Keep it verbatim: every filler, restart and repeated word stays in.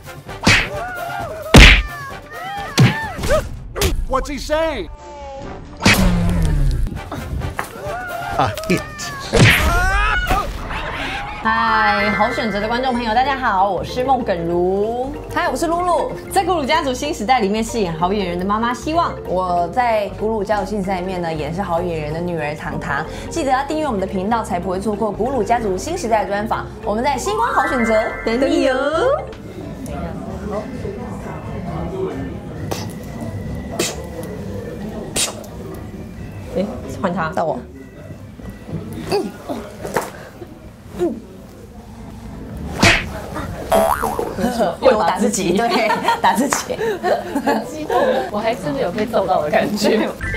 What's he saying? A hit. 嗨，好选择的观众朋友，大家好，我是孟耿如。 嗨，我是露露， 在古鲁家族新时代里面饰演好演员的妈妈希望。 我在古鲁家族新时代里面呢，演是好演员的女儿糖糖。记得要订阅我们的频道，才不会错过古鲁家族新时代的专访。我们在星光好选择等你哦。 哎，换他， 到我。嗯嗯。 又打自己， 对，打自己， 很激动，我还真的有被揍到的感觉。